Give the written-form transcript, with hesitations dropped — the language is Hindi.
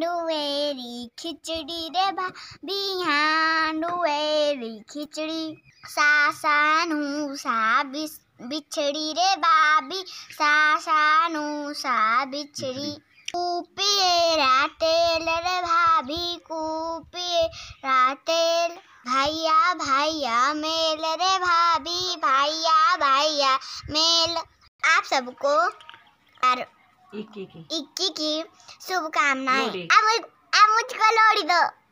हांडुएरी खिचड़ी रे भाभी हांडुएरी खिचड़ी सासानु सा बिछड़ी रे भाभी सासानु सा बिछड़ी कुपिए रातेल रे भाभी कुपिए रातेल भैया भैया मेल रे भाभी भैया भैया मेल। आप सबको इक्की की शुभकामनाएं। अब मुझको लोड़ी दो।